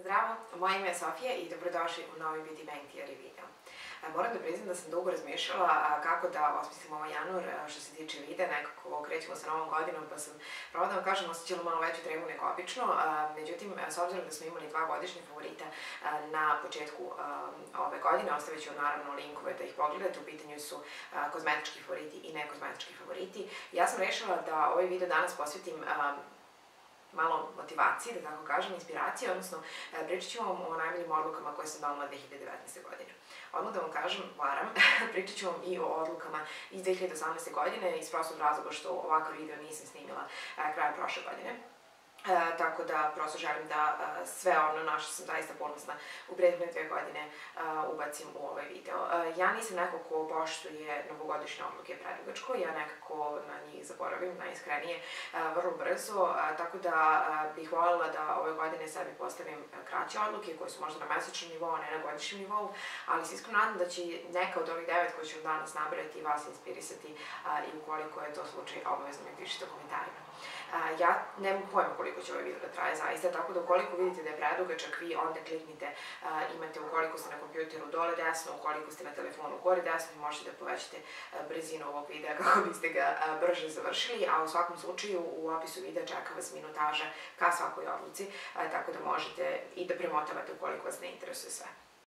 Zdravo, moje ime je Sofija i dobrodošli u novi Beauty Bank Theory video. Moram da priznam da sam dugo razmišljala kako da osmislim ovaj januar što se tiče videa, nekako krećemo sa novom godinom pa sam, pravo da vam kažem, osjećala malo veću tremu nego obično. Međutim, s obzirom da smo imali 2 godišnje favorita na početku ove godine, ostavit ću naravno linkove da ih pogledate, u pitanju su kozmetički favoriti i nekozmetički favoriti. Ja sam rešila da ovaj video danas posvetim malo motivacije, da tako kažem, inspiracije, odnosno pričat ću vam o najboljim odlukama koje sam donela 2019. godine. Odmah da vam kažem, varam, pričat ću vam i o odlukama iz 2018. godine, iz prostog razloga što ovakav video nisam snimila krajem prošle godine. Tako da prosto želim da sve ono na što sam zaista ponosna u prethodne 2 godine ubacim u ovaj video. Ja nisam neko ko poštuje novogodišnje odluke predugačko, ja nekako na njih zaboravim, najiskrenije, vrlo brzo, tako da bih voljela da ove godine sebi postavim kraće odluke koje su možda na mesečnom nivou, a ne na godišnjem nivou, ali se iskreno nadam da će neka od ovih 9 koje ću vam danas nabrati vas inspirisati i ukoliko je to slučaj, obavezno mi pišite u komentarima. Ja nemam pojma koliko će ovaj video da traje zaista, tako da ukoliko vidite da je predugačak, vi onda kliknite, imate ukoliko ste na kompjuteru dole desno, ukoliko ste na telefonu gore desno i možete da povećate brzinu ovog videa kako biste ga brže završili, a u svakom slučaju u opisu videa čeka vas minutaža ka svakoj odluci, tako da možete i da premotavate ukoliko vas ne interesuje sve.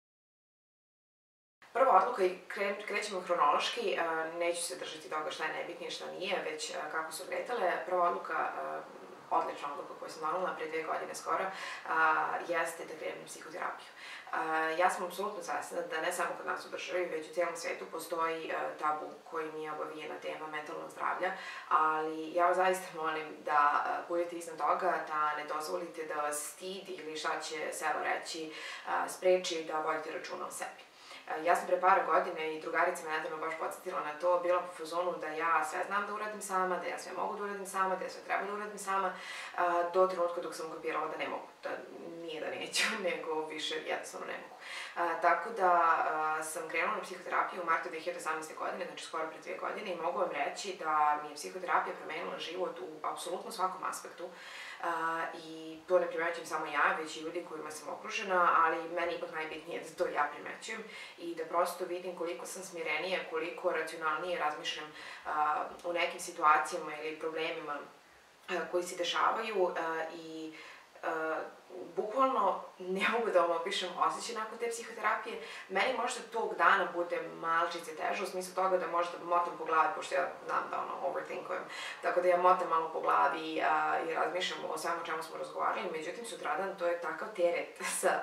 Prva odluka, i krećemo hronološki, neću se držati toga šta je najbitnije, šta nije, već kako su kretale. Prva odluka, odlična odluka koju sam donela pre 2 godine skoro, jeste da krenem psihoterapiju. Ja sam apsolutno svesna da ne samo kod nas u državi, već u cijelom svetu postoji tabu koji nije obavijena tema mentalnog zdravlja, ali ja vas zaista molim da budete iznad toga, da ne dozvolite da vas stid ili šta će selo reći spreči da vodite računa o sebi. Ja sam pre par godine i drugarica me nedavno baš podsjetila na to, bila po fazonu da ja sve znam da uradim sama, da ja sve mogu da uradim sama, da ja sve treba da uradim sama, do trenutka dok sam ukapirala da ne mogu. Nije da neću, nego više jednostavno ne mogu. Tako da sam krenula na psihoterapiju u martu 2018. godine, znači skoro pre 2 godine, i mogu vam reći da mi je psihoterapija promenila život u apsolutno svakom aspektu. I to ne primećujem samo ja, već i ljudi kojima sam okružena, ali meni ipak najbitnije da to ja primećujem i da prosto vidim koliko sam smirenija, koliko racionalnije razmišljam u nekim situacijama ili problemima koji se dešavaju i bukvalno ne mogu da vam opišem osjećaj nakon te psihoterapije. Meni možda tog dana bude malčice teže u smislu toga da možda motam po glavi, pošto ja znam da overthinkujem, tako da ja motam malo po glavi i razmišljam o svemu čemu smo razgovarali, međutim sutradan to je takav teret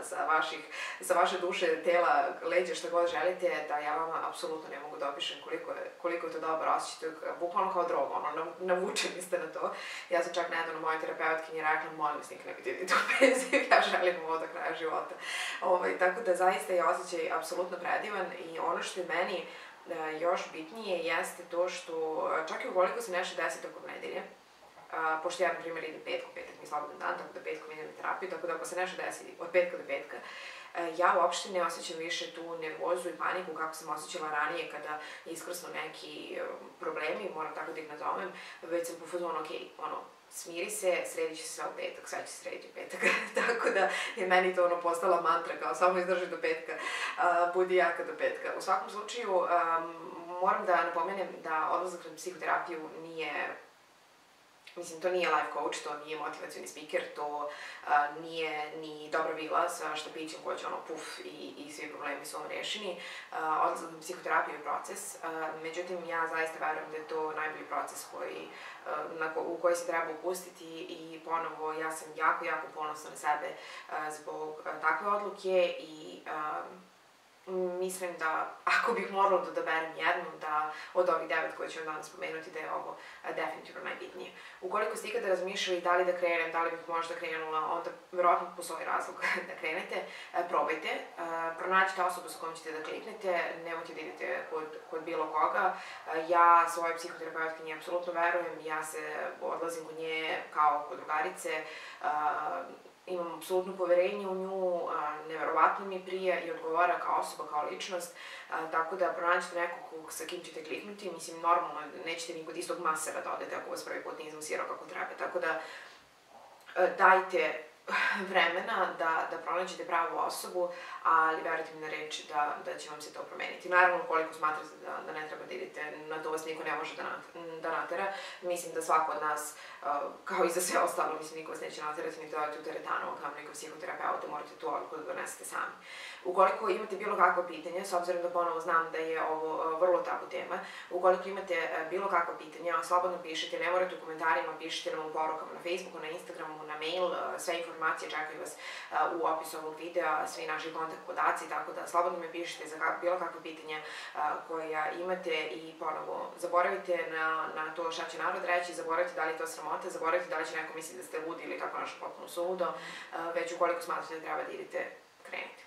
sa vaše duše, tela, leđa, šta god želite, da ja vama apsolutno ne mogu da opišem koliko je to dobar osjećaj, bukvalno kao droga, navučeni ste na to. Ja sam čak nedavno mojoj terapeutkinji rekla, molim vas nikad ne idite u penziju, ja želim ovo do kraja života. Tako da zaista je osjećaj apsolutno predivan i ono što je meni još bitnije jeste to što čak i ukoliko se nešto desi tokom nedelje, pošto ja na primjer idem petkom, petak mi je slobodan dan, tako da petkom idem na terapiju, tako da ako se nešto desi od petka do petka, ja uopšte ne osjećam više tu nervozu i paniku kako sam osjećala ranije kada iskrsnu neki problemi, moram tako da ih nazovem, već sam po fazonu, ok, smiri se, sredit će se sve u petak, sve će se srediti u petak, tako da je meni to postala mantra, kao samo izdrži do petka, budi jaka do petka. U svakom slučaju, moram da napomenem da odlazak na psihoterapiju nije, mislim, to nije life coach, to nije motivacioni speaker, to nije ni dobra vila sa štapićem koja će puf i svi problemi su vam rešeni. Odlazak na psihoterapiju je proces, međutim ja zaista verujem da je to najbolji proces u koji se treba upustiti i ponovo ja sam jako, jako ponosna na sebe zbog takve odluke i mislim da ako bih morala da odaberem jednu od ovih 9 koje ću vam danas spomenuti, da je ovo definitivno najbitnije. Ukoliko ste ikada razmišljali da li da krenem, da li bih možda krenula, onda verovatno postoji razlog da krenete, probajte, pronađite osobu sa kojom ćete da kliknete, nemojte da idete kod bilo koga. Ja svojoj psihoterapeutkinji apsolutno verujem, ja se odlazim kod nje kao kod drugarice, imam apsolutno poverenje u nju, neverovatno mi prija i odgovara kao osoba, kao ličnost, tako da pronađete nekog sa kim ćete kliknuti, mislim, normalno, nećete ni kod istog masera da odete ako vas prvi put nije izmasirao kako treba, tako da dajte vremena da pronađete pravu osobu, ali verujte mi na reč da će vam se to promeniti. Naravno, ukoliko smatrate da ne treba da idete, na to vas niko ne može da natera. Mislim da svako od nas, kao i za sve ostalo, mislim, niko vas neće naterati ni da odete u teretanu, kao neko psihoterapeuta, morate tu odluku da donesete sami. Ukoliko imate bilo kakvo pitanje, s obzirom da ponovo znam da je ovo vrlo tabu tema, ukoliko imate bilo kakvo pitanje, slobodno pišite, ne morate u komentarima, pišite nam u porukama na Facebooku, na Instagramu, na mail, sve informacije čekaju vas u opisu ovog videa, svi naši kontakt podaci, tako da slobodno me pišite za bilo kakve pitanja koja imate i ponovo zaboravite na to šta će narod reći, zaboravite da li je to sramota, zaboravite da li će neko misliti da ste ludi ili kako naša potpuno suludo, već ukoliko smatrate da treba da idete, krenite.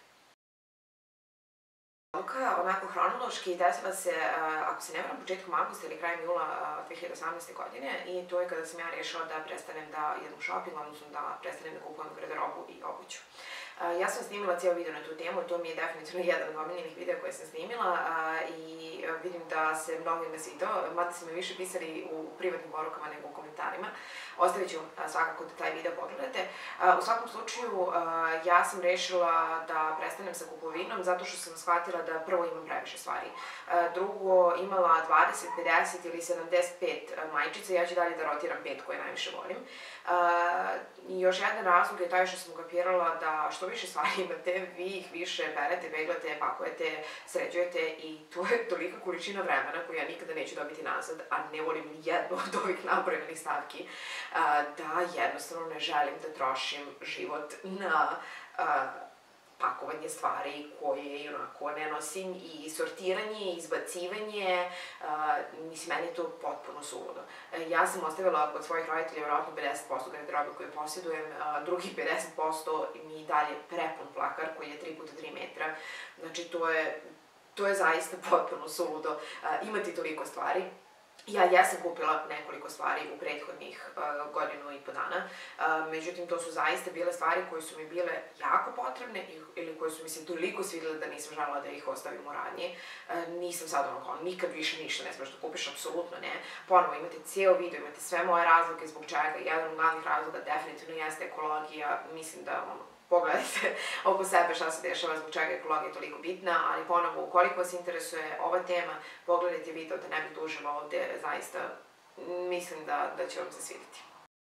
Odluka, onako hronološki, desila se, ako se ne varam, početkom avgusta ili krajem jula 2018. godine i to je kada sam ja rešila da prestanem da idem u shopping, odnosno da prestanem da kupujem garderobu i obuću. Ja sam snimila cijel video na tu temu, to mi je definitivno jedan od omiljenih videa koje sam snimila i vidim da se mnogima svidao, mada su me više pisali u privatnim porukama nego u komentarima. Ostavit ću svakako da taj video pogledate. U svakom slučaju, ja sam rešila da prestanem sa kupovinom zato što sam shvatila da prvo imam previše stvari. Drugo, imala 20, 50 ili 75 majčica, ja ću dalje da rotiram 5 koje najviše volim. I još jedan razlog je taj što sam ukapirala da što više stvari imate, vi ih više perete, peglate, pakujete, sređujete i to je tolika količina vremena koju ja nikada neću dobiti nazad, a ne volim ni jednu od ovih napravljenih stavki, da jednostavno ne želim da trošim život na pakovanje stvari koje onako ne nosim i sortiranje, izbacivanje, mislim, meni je to potpuno suludo. Ja sam ostavila kod svojih roditelja vjerojatno 50% garderobe koje posjedujem, drugih 50% mi i dalje prepun plakar koji je 3x3 metra, znači to je zaista potpuno suludo imati toliko stvari. Ja jesam kupila nekoliko stvari u prethodnih godinu i po dana, međutim to su zaista bile stvari koje su mi bile jako potrebne ili koje su mi se toliko svidjele da nisam želela da ih ostavim u radnji. Nisam sad ono kao nikad više ništa ne smeš da kupiš, apsolutno ne. Ponovo imate cijel video, imate sve moje razloge zbog čega. Jedan od glavnih razloga definitivno jeste ekologija, mislim da pogledajte oko sebe šta se dešava, zbog čega je ekologija toliko bitna, ali ponovo, ukoliko vas interesuje ova tema, pogledajte video da ne bih dužila ovde, zaista mislim da će vam se svidjeti.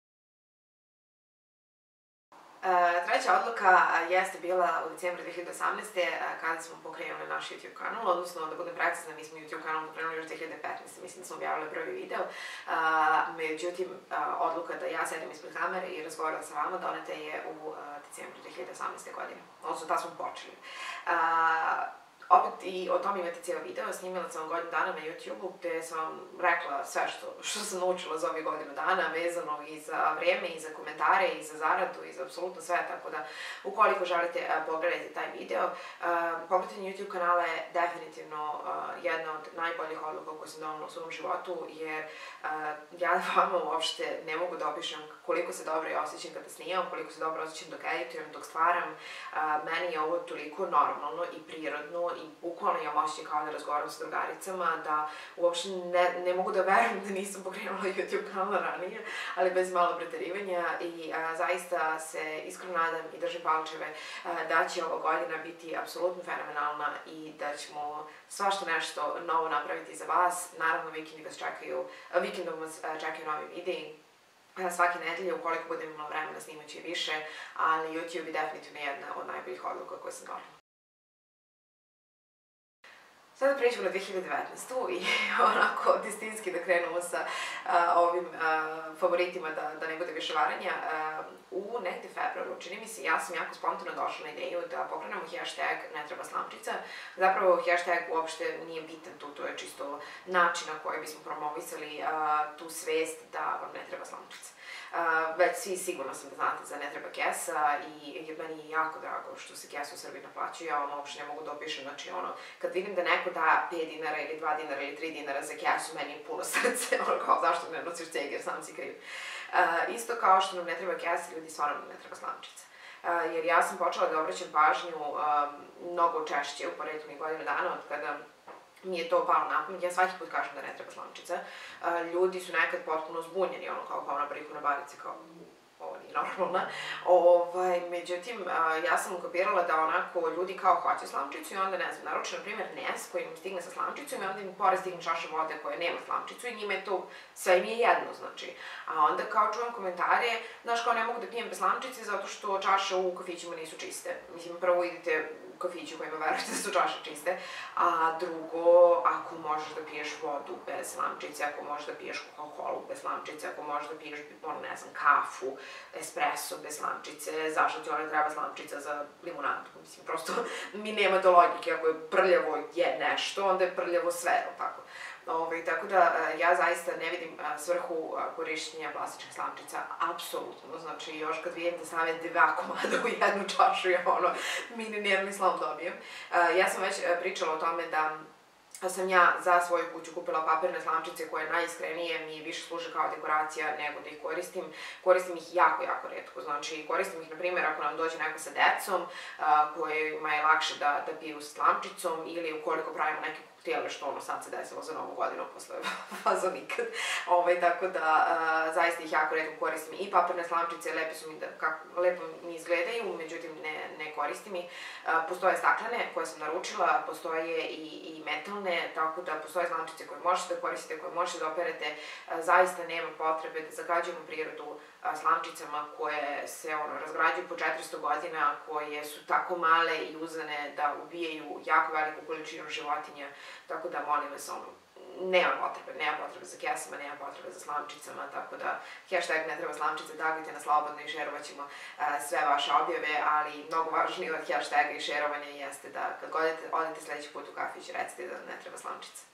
Treća odluka jeste bila u decembru 2018. kada smo pokrenuli naš YouTube kanal, odnosno da budem precizna, mi smo YouTube kanal pokrenuli još 2015. Mislim da smo objavili prvi video. Međutim, odluka da ja sedim ispred kamere i razgovaram sa vama doneta je u decembru 2018. godine, odnosno da smo počeli. Opet i o tom imate cijel video, snimila sam godinu dana na YouTube-u gde sam vam rekla sve što sam naučila za ovih godinu dana, vezano i za vreme, i za komentare, i za zaradu, i za apsolutno sve, tako da ukoliko želite pogledajte taj video. Pokretanje YouTube kanala je definitivno jedna od najboljih odluka koje sam donela u svom životu, jer ja vama uopšte ne mogu da opišem koliko se dobro osjećam kada snimam, koliko se dobro osjećam dok editujem, dok stvaram. Meni je ovo toliko normalno i prirodno i bukvalno imam osjećaj kao da razgovaram sa drugaricama, da uopšte ne mogu da verujem da nisam pokrenula YouTube kanal ranije, ali bez malo preterivanja i zaista se iskreno nadam i držim palčeve da će ova godina biti apsolutno fenomenalna i da ćemo svašta nešto novo napraviti za vas. Naravno, vikendom vas čekaju novi videi. Svake nedelje, ukoliko budem imala vremena, snimat ću i više, ali YouTube je definitivno jedna od najboljih odluka koje sam donela. Sada pređemo na 2019. i onako destinski da krenemo sa ovim favoritima da ne bude više varanja. U negde februaru, čini mi se, ja sam jako spontano došla na ideju da pokrenemo hashtag ne treba slamčica. Zapravo hashtag uopšte nije bitan tu, to je čisto način na koji bismo promovisali tu svest da vam ne treba slamčica. Već svi sigurno sam da znate za ne treba kesa i meni je jako drago što se kesa u Srbiji naplaćuje, ja vam uopšte ne mogu da opišem, znači ono, kad vidim da neko da 5 dinara ili 2 dinara ili 3 dinara za kesu, meni je puno srce, ono kao zašto ne nosiš ceg jer sam si kriv. Isto kao što nam ne treba kesa, ljudi stvarno nam ne treba slamčica. Jer ja sam počela da obraćam pažnju mnogo češće u prethodnih godinu dana od kada mi je to palo na pamet, ja svaki put kažem da ne treba slamčica. Ljudi su nekad potpuno zbunjeni, ono kao na briku na barici, kao ovo nije normalna. Međutim, ja sam ukapirala da onako ljudi kao hoće slamčicu i onda, ne znam, naruče, na primjer, Nes koji im stigne sa slamčicom i onda im pored stigne čaša vode koja nema slamčicu i njima je to, sve im je jedno, znači. A onda kao čujem komentare, znaš, kao ne mogu da pijem bez slamčice zato što čaše u kafićima nisu čiste. Mislim, prvo idite u kafiću kojima verujete da su čaše čiste, a drugo, ako možeš da piješ vodu bez slamčice, ako možeš da piješ Coca-Colu bez slamčice, ako možeš da piješ, ne znam, kafu, espresso bez slamčice, zašto ti ona treba slamčica za limunadu? Mislim, prosto mi nema to logike, ako je prljavo je nešto, onda je prljavo sve, tako? Tako da ja zaista ne vidim svrhu korišćenja plastičnih slamčica, apsolutno. Znači, još kad vidim da stave 2 komada u jednu čašu, ja mini nervni slom dobijem. Ja sam već pričala o tome da sam ja za svoju kuću kupila papirne slamčice koje najiskrenije mi više služe kao dekoracija nego da ih koristim. Koristim ih jako, jako retko. Znači, koristim ih, na primjer, ako nam dođe neko sa decom kojima je lakše da piju slamčicom ili ukoliko pravimo neke koktele, što sad se desilo za Novu godinu posle faza nikad. Tako da, zaista ih jako retko koristim. I papirne slamčice, lepo mi izgledaju, međutim ne koristim ih. Postoje staklene koje sam naručila, postoje i metalne, tako da postoje slamčice koje možete da koristite, koje možete da operete. Zaista nema potrebe da zagađujemo prirodu slamčicama koje se razgrađuju po 400 godina, koje su tako male i uzane da ubijaju jako veliku količinu životinja. Tako da, molim vas, nema potrebe za kesama, nema potrebe za slamčicama, tako da hashtag ne treba slamčice, tagujte na slobodno i šerovat ćemo sve vaše objave, ali mnogo važnije od hashtaga i šerovanja jeste da kad odete sledeći put u kafić, recite da ne treba slamčice.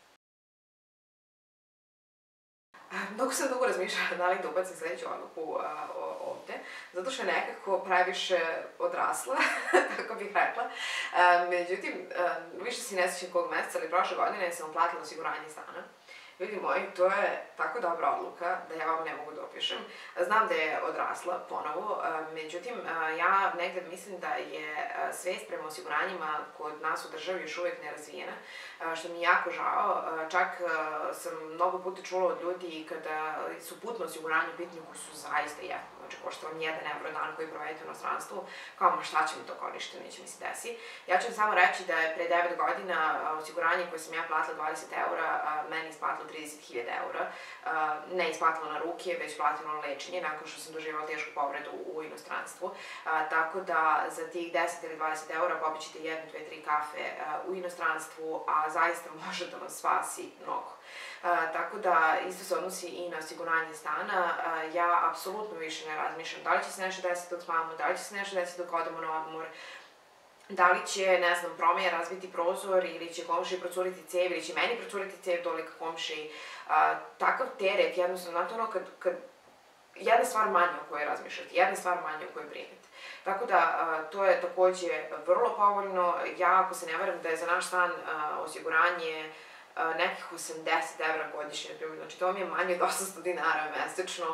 Mnogo sam dugo razmišljala da li da ubacim sledeću odluku ovde, zato što je nekako previše odrasla, tako bih rekla. Međutim, više si ne sjećam kog meseca, ali prošle godine sam uplatila osiguranje stana. Ljudi moji, to je tako dobra odluka da ja vam ne mogu da opišem. Znam da je odrasla ponovo, međutim, ja negde mislim da je svest prema osiguranjima kod nas u državi još uvek nerazvijena, što mi je jako žao. Čak sam mnogo puta čula od ljudi kada su putno osiguranje u pitanju koji su zaista jeftini, znači košta vam 1 evro dan koji provedete u inostranstvu, kao ma šta će mi to korištiti, neće mi se desi. Ja ću vam samo reći da je pre 9 godina osiguranje koje sam ja platila 20 eura, meni isplatilo 30.000 eura, ne isplatilo na ruke, već platilo na lečenje, nakon što sam doživjela tešku povredu u inostranstvu. Tako da za tih 10 ili 20 eura popit ćete 1, 2, 3 kafe u inostranstvu, a zaista može da vam spasi mnogo. Tako da isto se odnosi i na osiguranje stana. Ja apsolutno više ne razmišljam da li će se nešto desiti dok spavamo, da li će se nešto desiti dok odemo na odmor, da li će, ne znam, promeja razbiti prozor ili će komšiji procuriti cev ili će meni procuriti cev dole ka komšiji. Takav teret, jednostavno, znate ono kad jedna stvar manje o kojoj razmišljate, jedna stvar manje o kojoj brinete. Tako da, to je takođe vrlo povoljno. Ja, ako se ne varam, da je za naš stan osiguranje nekih 80 evra godišnje, znači to mi je manje od 800 dinara mesečno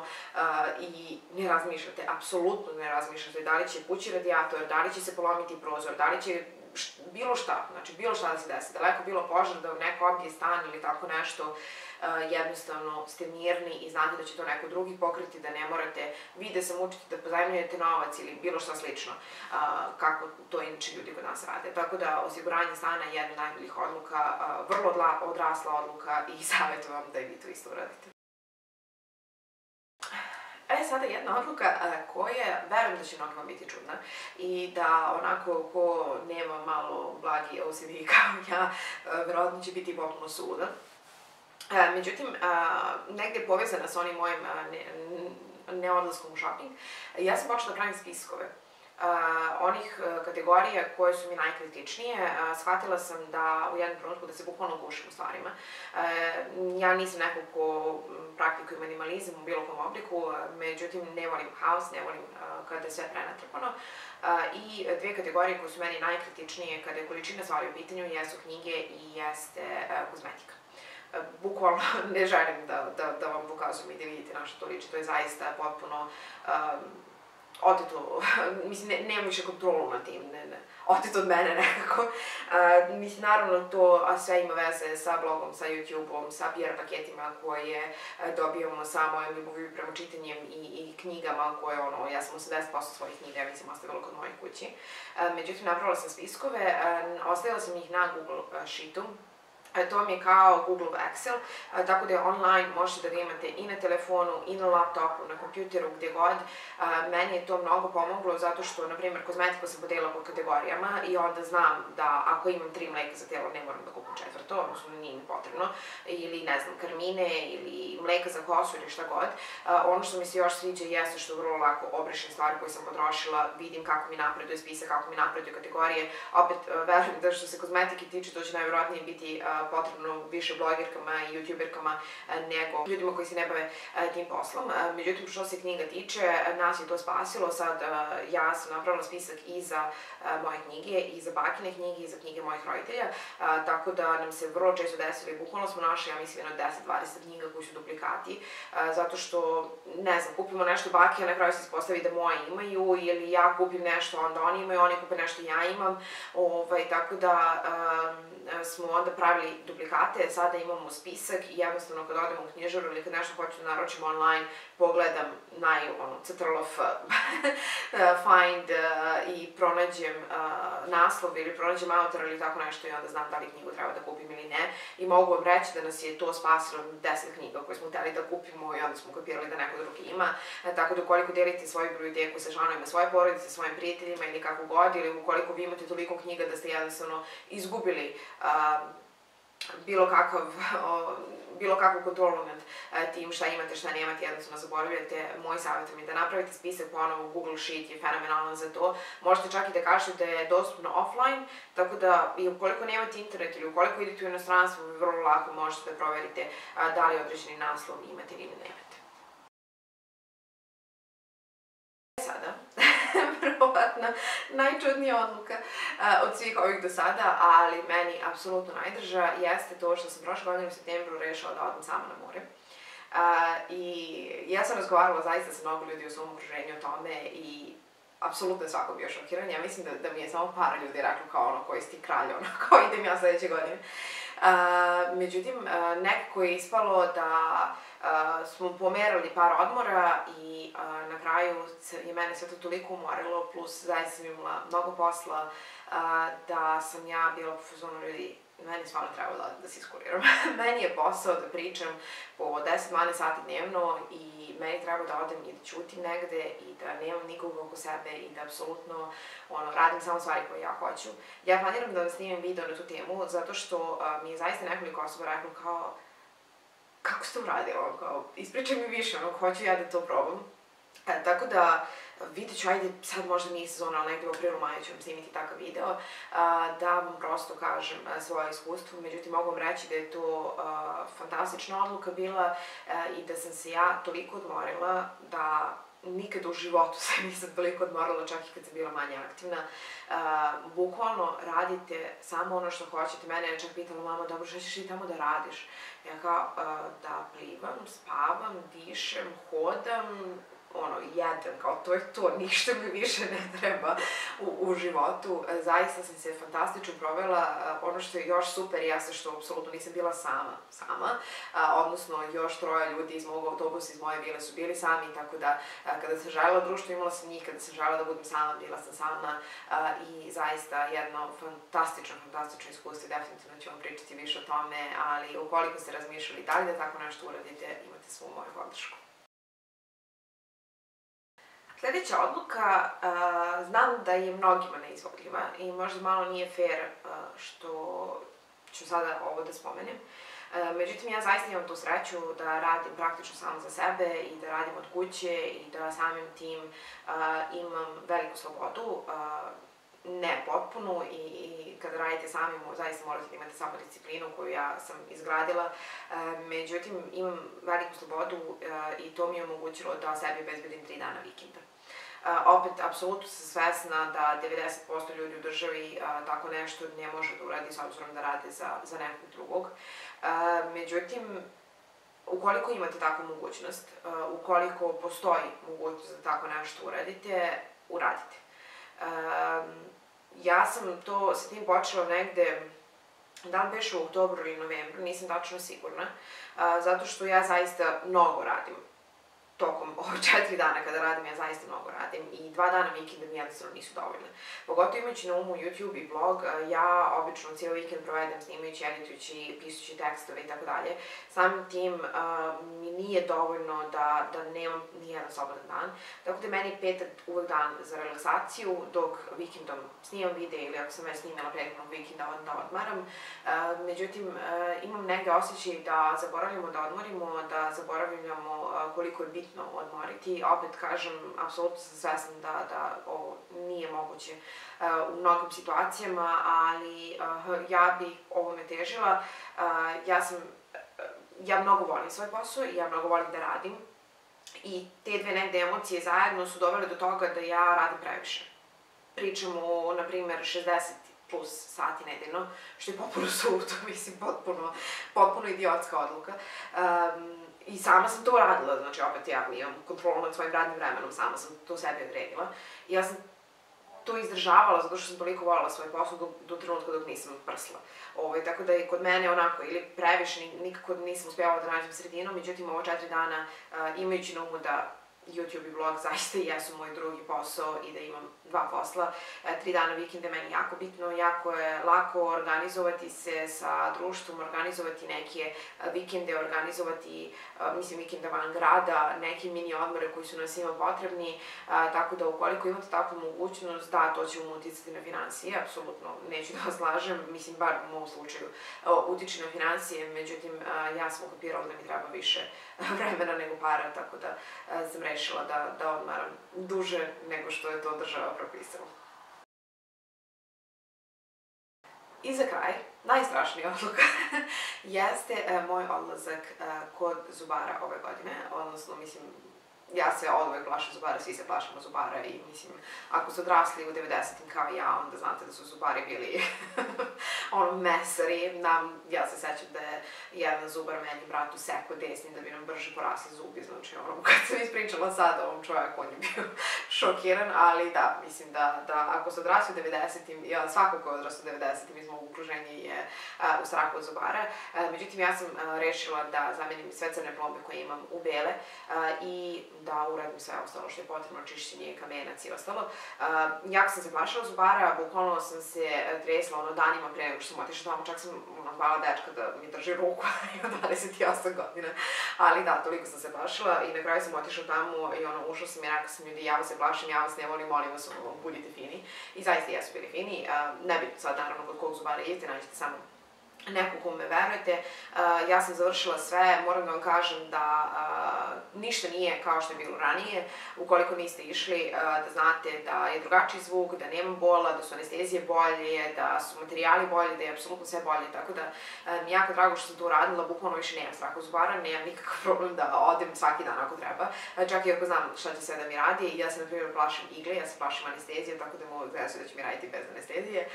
i ne razmišljate, apsolutno ne razmišljate da li će pući radijator, da li će se polomiti prozor, da li će bilo šta, znači bilo šta da se desi, daleko bilo požar da neko obije stan ili tako nešto, jednostavno ste mirni i znate da će to neko drugi pokriti, da ne morate vi da se mučite da pozajmljujete novac ili bilo šta slično, kako to inače ljudi kod nas rade. Tako da osiguranje stana je jedna od najboljih odluka, vrlo odrasla odluka i savjetujem vam da i vi to isto uradite. Sada jedna odluka koja, verujem da će mnogima biti čudna i da onako ko nema malo blagi OCD kao ja, verovatno će biti potpuno suluda. Međutim, negde je povezana sa onim mojim neodlaskom u shopping, ja sam počela da pravim spiskove onih kategorija koje su mi najkritičnije. Shvatila sam da u jednom trenutku da se bukvalno gušim u stvarima. Ja nisam neko ko praktikuje minimalizam u bilo kom obliku, međutim ne volim haos, ne volim kada je sve prenatrpano. I dve kategorije koje su meni najkritičnije kada je količina stvari u pitanju jesu knjige i jeste kozmetika. Bukvalno ne želim da vam pokazujem i da vidite na što to liči, to je zaista potpuno oteto, mislim, nemam više kontrolu na tim, oteto od mene nekako. Mislim, naravno to, a sve ima veze sa blogom, sa YouTube-om, sa PR paketima koje dobijamo sa mojom ljubavlju prema čitanjem i knjigama koje, ja sam 80% svojih knjiga, mislim, ostavila kod moje kući. Međutim, napravila sam spiskove, ostavila sam ih na Google Sheetu. To vam je kao Google Excel, tako da je online, možete da ga imate i na telefonu, i na laptopu, na kompjuteru, gdje god. Meni je to mnogo pomoglo zato što, na primjer, kozmetiku sam podelila po kategorijama i onda znam da ako imam 3 mleka za telo, ne moram da kupim 4, odnosno nije mi potrebno, ili, ne znam, karmine, ili mleka za kosu, ili šta god. Ono što mi se još sviđa jeste što vrlo lako obrišem stvari koje sam potrošila, vidim kako mi napreduje spisak, kako mi napreduju kategorije. Opet, verujem da što se kozmetike tiče, to će najvjerojatnije biti potrebno više blogerkama i youtuberkama nego ljudima koji se ne bave tim poslom. Međutim, što se knjiga tiče, nas je to spasilo. Sad, ja sam napravila spisak i za moje knjige, i za bakine knjige, i za knjige mojih roditelja, tako da nam se vrlo često desilo i bukvalno smo našli, ja mislim, 10-20 knjiga koji su duplikati, zato što, ne znam, kupimo nešto baki, a na kraju se ispostavi da moje imaju, ili ja kupim nešto, onda oni imaju, oni kupe nešto ja imam, tako da smo onda pravili duplikate, sada imamo spisak i jednostavno kad odem u knjižaru ili kad nešto hoću da naručim online, pogledam Ctrl find i pronađem naslov ili pronađem autora ili tako nešto i onda znam da li knjigu treba da kupim ili ne. I mogu vam reći da nas je to spasilo 10 knjiga koje smo hteli da kupimo i onda smo kapirali da neko drugi ima. Tako da ukoliko delite svoju biblioteku sa članovima svoje porodice, svojim prijateljima ili kako god, ili ukoliko vi imate toliko knjiga da ste jednostavno izgubili bilo kakvu kontrolu nad tim šta imate, šta nemate, jednostavno zaboravljate. Moj savjet vam je da napravite spisak, ponovo Google Sheet je fenomenalan za to. Možete čak i da kažete da je dostupno offline, tako da i ukoliko nemate internet ili ukoliko idete u inostranstvo, vrlo lako možete da proverite da li određeni naslov imate ili nemate. Sada, verovatno najčudnija odluka od svih ovih do sada, ali meni apsolutno najdrža, jeste to što sam prošle godine u septembru rešila da odem sama na more. I ja sam razgovarala zaista sa mnogo ljudi u svom okruženju o tome i apsolutno je svako bio šokiran. Ja mislim da mi je samo par ljudi reklo kao koji si ti kralj, kao idem ja sledeće godine. Međutim, nekako je ispalo da smo pomerali par odmora i na kraju je mene sve to toliko umorilo, plus zaista sam imala mnogo posla, da sam ja bila po fazonu ljudi, meni stvarno treba da se iskuriram. Meni je posao da pričam po 10-12 sati dnevno i meni treba da odem i da ćutim negde i da nemam nikoga oko sebe i da apsolutno radim samo stvari koje ja hoću. Ja planiram da vam snimim video na tu temu zato što mi je zaista nekoliko osoba reklo kao kako si to uradila, ispričaj mi više, hoću ja da to probam. Tako da vidjet ću, ajde, sad možda nije sezona, ali negdje u aprilu, maju ću vam snimiti takav video, da vam prosto kažem svoje iskustvo. Međutim, mogu vam reći da je to fantastična odluka bila i da sam se ja toliko odmorila da nikad u životu se nisam toliko odmorila, čak i kad sam bila manje aktivna. Bukvalno radite samo ono što hoćete. Mene je čak pitala mama, dobro, šta ćeš ti tamo da radiš? Ja kao, da plivam, spavam, dišem, hodam, jedem, kao to je to, ništa mi više ne treba u životu. Zaista sam se fantastično provela. Ono što je još super jeste što apsolutno nisam bila sama, odnosno još 3 ljudi iz mog autobusa, iz moje vile su bili sami, tako da kada sam želela društvo imala sam njih, kada sam želela da budem sama, bila sam sama i zaista jedno fantastično iskustvo. Definitivno ću vam pričati više o tome, ali ukoliko ste razmišljali da li da tako nešto uradite, imate svu moju podršku. Sljedeća odluka, znam da je mnogima neizvodljiva i možda malo nije fair što ću sada ovo da spomenem. Međutim, ja zaista imam tu sreću da radim praktično samo za sebe i da radim od kuće i da samim tim imam veliku slobodu, ne potpunu, i kada radite sami zaista morate da imate samodisciplinu koju ja sam izgradila. Međutim, imam veliku slobodu i to mi je omogućilo da sebi obezbedim 3 dana vikenda. Opet, apsolutno sam svesna da 90% ljudi u državi tako nešto ne može da uradi s obzirom da rade za nekog drugog. Međutim, ukoliko imate takvu mogućnost, ukoliko postoji mogućnost da tako nešto uradite, uradite. Ja sam to sa tim počela negde, da li beše u oktobru ili novembru, nisam tačno sigurna, zato što ja zaista mnogo radim. Tokom ove 4 dana kada radim, ja zaista mnogo radim i 2 dana vikenda mi jednostavno nisu dovoljne. Pogotovo imajući na umu YouTube i blog, ja obično cijel vikend provedem snimajući, editujući, pisući tekstove i tako dalje. Samim tim mi nije dovoljno da nemam nijedan slobodan dan. Tako da meni petak uvek dan za relaksaciju, dok vikendom snimam videe ili ako sam već snimala prethodnog vikenda, onda odmaram. Međutim, imam negde osjećaj da zaboravljamo da odmorimo, da zaboravljamo koliko je bitno odmoriti. Opet kažem, apsolutno sam svesna da ovo nije moguće u mnogim situacijama, ali ja bih ovome težila. Ja mnogo volim svoj posao i ja mnogo volim da radim i te dve negde emocije zajedno su dovele do toga da ja radim previše. Pričamo o, na primer, 60 plus sati nedeljno, što je potpuno suludo, mislim, potpuno idiotska odluka. I sama sam to radila, znači opet ja imam kontrolu nad svojim radnim vremenom, sama sam to sebi odredila. I ja sam to izdržavala zato što sam toliko voljela svoj posao do trenutka dok nisam prsla. Tako da je kod mene onako, ili previše, nikako nisam uspjevala da nađem sredinu, međutim ovo 4 dana, imajući na umu da YouTube i blog zaista jesu moj drugi posao i da imam 2 posla. 3 dana vikenda meni jako bitno, jako je lako organizovati se sa društvom, organizovati neke vikende, organizovati, vikenda van grada, neke mini odmore koji su nam svima potrebni, tako da ukoliko imate takvu mogućnost, da, to će vam uticati na finansije, apsolutno neću da vas lažem, mislim, bar u mom slučaju utiče na finansije, međutim, ja sam ukapirala da mi treba više vremena nego para, tako da sam rešila da odmaram duže nego što je to država propisala. I za kraj, najstrašnija odluka jeste moj odlazak kod zubara ove godine, odnosno, ja se oduvek plašim zubara, svi se plašimo zubara i ako su odrasli u 90-im kao ja, onda znate da su zubari bili mesari. Ja se sećam da je jedan zubar meni bratu sekao desni da bi nam brže porasli zubi, znači kad sam ispričala sad ovom čovjeku, on je bio šokiran, ali da, mislim da ako su odrasli u 90-im, svako ko je odrasli u 90-im iz mog okruženja je u strahu od zubara. Međutim, ja sam rešila da zamenim sve crne plombe koje imam u bele i da uradim sve ostalo što je potrebno, čišćenje, kamenac i ostalo. Jako sam se plašila zubara, bukvalno sam se tresla danima pre nego što sam otišla tamo, čak sam hvala dečka da mi drži ruku, ima 28 godina, ali da, toliko sam se plašila i na kraju sam otišla tamo i ušla sam i rekla sam ljudi, ja vas se plašim, ja vas ne volim, molim vas, budite fini. I zaista jesu bili fini, ne bitno sad naravno kod kog zubara idete, nađete samo neko kome verujete. Ja sam završila sve, moram da vam kažem da ništa nije kao što je bilo ranije. Ukoliko niste išli, da znate da je drugačiji zvuk, da nema bola, da su anestezije bolje, da su materijali bolje, da je apsolutno sve bolje. Tako da mi je jako drago što sam to uradila, bukvalno više nemam straha od zubara, nemam nikakav problem da odem svaki dan ako treba. Čak i ako znam šta će sve da mi radi, ja se na primjer plašim igle, ja se plašim anestezije, tako da mogu da će mi raditi bez anestezije.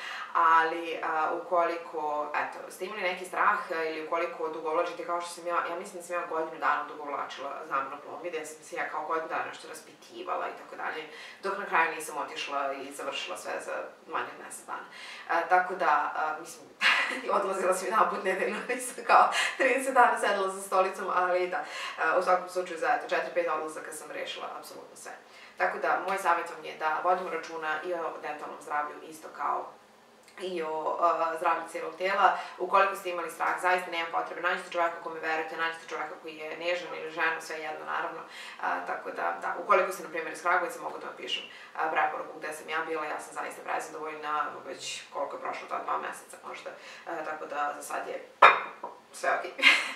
Ali ukoliko, ste imali neki strah ili ukoliko odugovlačite kao što sam ja mislim da sam ja godinu dana odugovlačila zamenu plombi, da sam se ja kao godinu dana nešto raspitivala i tako dalje, dok na kraju nisam otišla i završila sve za manje od mesec dana. Tako da, odlazila sam jedan put nedeljno, nisam kao 30 dana sedela za stolicom, ali da, u svakom slučaju za 4-5 odlazaka sam rešila apsolutno sve. Tako da, moj savjet vam je da vodimo računa i o dentalnom zdravlju isto kao i o zdravlju cijelog tela. Ukoliko ste imali strah, zaista nema potrebe, nađite čoveka kome verujete, nađite čoveka koji je nežan ili žena, sve jedno naravno. Tako da, ukoliko ste na primjer iz Kragujevca, mogu da vam pišem preporuku gde sam ja bila, ja sam zaista prezadovoljna, već koliko je prošlo, 2 meseca možda, tako da za sad je sve okej.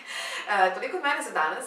Toliko od mene za danas.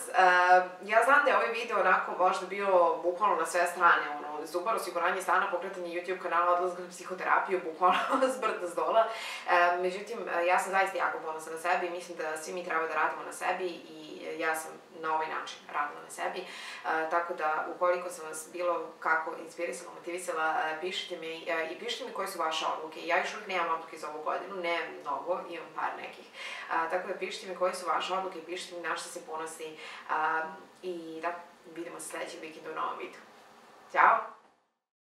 Ja znam da je ovaj video onako možda bio bukvalno na sve strane, zubar, osiguranje stana, pokretanje YouTube kanala, odlazak na psihoterapiju, bukvalno zbrda zdola. Međutim, ja sam zaista jako ponosna na sebi i mislim da svi mi treba da radimo na sebi i ja sam na ovaj način radila na sebi. Tako da, ukoliko sam vas bilo kako inspirisala, motivisala, pišite mi i pišite mi koje su vaše odluke. Ja još uvijek nemam odluke za ovu godinu, ne mnogo, imam par nekih. Tako da pišite pišite mi koje su vaše odluke i pišite mi na što se ponosni. I da, vidimo se sledećeg vikenda u novom videu. Ćao!